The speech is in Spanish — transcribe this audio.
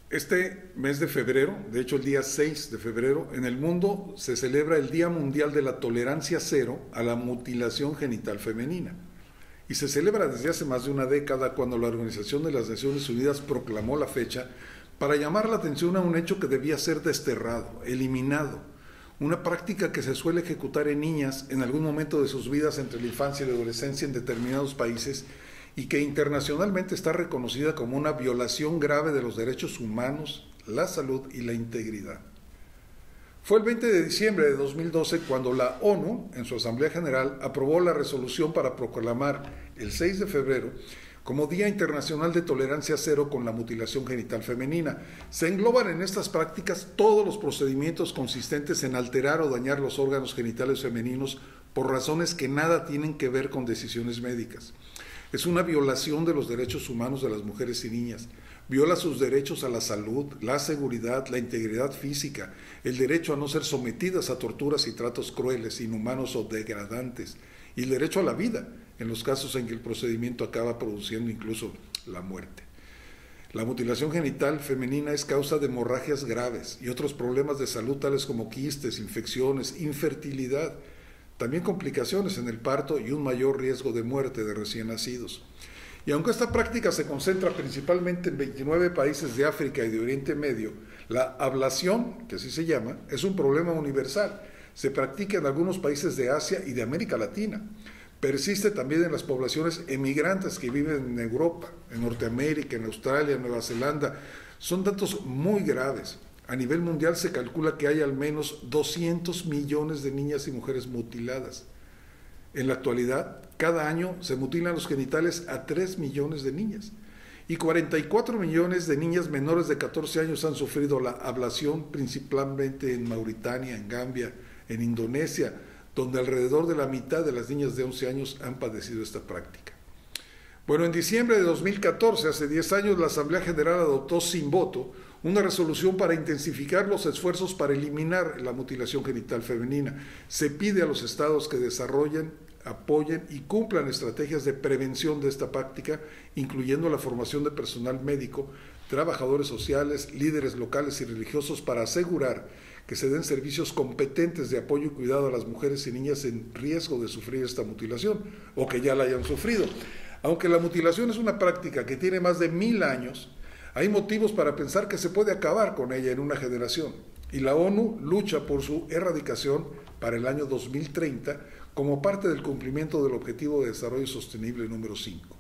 Este mes de febrero, de hecho el día 6 de febrero, en el mundo se celebra el Día Mundial de la Tolerancia Cero a la Mutilación Genital Femenina. Y se celebra desde hace más de una década, cuando la Organización de las Naciones Unidas proclamó la fecha para llamar la atención a un hecho que debía ser desterrado, eliminado, una práctica que se suele ejecutar en niñas en algún momento de sus vidas entre la infancia y la adolescencia en determinados países, y que internacionalmente está reconocida como una violación grave de los derechos humanos, la salud y la integridad. Fue el 20 de diciembre de 2012 cuando la ONU, en su Asamblea General, aprobó la resolución para proclamar el 6 de febrero como Día Internacional de Tolerancia Cero con la Mutilación Genital Femenina. Se engloban en estas prácticas todos los procedimientos consistentes en alterar o dañar los órganos genitales femeninos por razones que nada tienen que ver con decisiones médicas. Es una violación de los derechos humanos de las mujeres y niñas. Viola sus derechos a la salud, la seguridad, la integridad física, el derecho a no ser sometidas a torturas y tratos crueles, inhumanos o degradantes, y el derecho a la vida, en los casos en que el procedimiento acaba produciendo incluso la muerte. La mutilación genital femenina es causa de hemorragias graves y otros problemas de salud tales como quistes, infecciones, infertilidad, también complicaciones en el parto y un mayor riesgo de muerte de recién nacidos. Y aunque esta práctica se concentra principalmente en 29 países de África y de Oriente Medio, la ablación, que así se llama, es un problema universal. Se practica en algunos países de Asia y de América Latina. Persiste también en las poblaciones emigrantes que viven en Europa, en Norteamérica, en Australia, en Nueva Zelanda. Son datos muy graves. A nivel mundial se calcula que hay al menos 200 millones de niñas y mujeres mutiladas. En la actualidad, cada año se mutilan los genitales a 3 millones de niñas. Y 44 millones de niñas menores de 14 años han sufrido la ablación, principalmente en Mauritania, en Gambia, en Indonesia, donde alrededor de la mitad de las niñas de 11 años han padecido esta práctica. Bueno, en diciembre de 2014, hace 10 años, la Asamblea General adoptó sin voto una resolución para intensificar los esfuerzos para eliminar la mutilación genital femenina. Se pide a los estados que desarrollen, apoyen y cumplan estrategias de prevención de esta práctica, incluyendo la formación de personal médico, trabajadores sociales, líderes locales y religiosos, para asegurar que se den servicios competentes de apoyo y cuidado a las mujeres y niñas en riesgo de sufrir esta mutilación o que ya la hayan sufrido. Aunque la mutilación es una práctica que tiene más de 1000 años, hay motivos para pensar que se puede acabar con ella en una generación, y la ONU lucha por su erradicación para el año 2030 como parte del cumplimiento del Objetivo de Desarrollo Sostenible número 5.